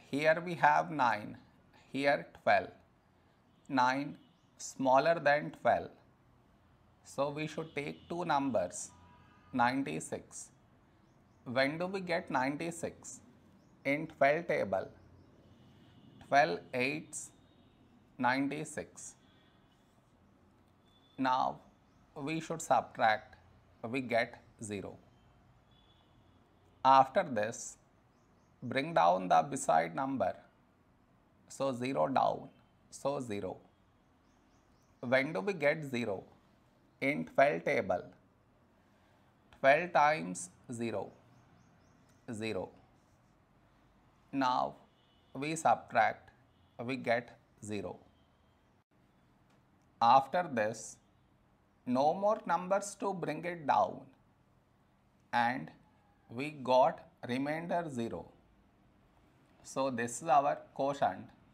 Here we have 9, here 12. 9 smaller than 12. So we should take two numbers, 96. When do we get 96? In 12 table, 12 eights, 96. Now we should subtract, we get 0. After this, bring down the beside number, so 0 down, so 0. When do we get 0? In 12 table, 12 times 0, 0. Now we subtract, we get 0. After this, no more numbers to bring it down, and we got remainder 0. So this is our quotient.